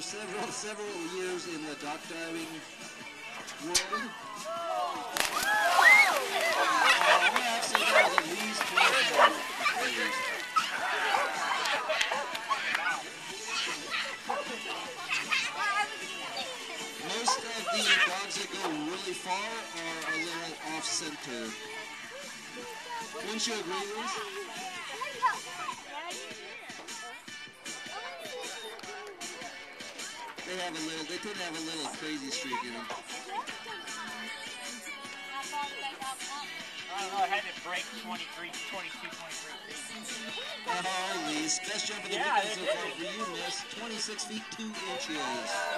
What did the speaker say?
several years in the dock diving world. Actually, that was at least 25 years. Most of the dogs that go really far are a little off-center. Wouldn't you agree, Liz? They tend to have a little crazy streak in them. I don't know, I had to break 22, 23 feet. Oh, Liz, best jump of the weekend so far for you, miss. 26 feet 2 inches.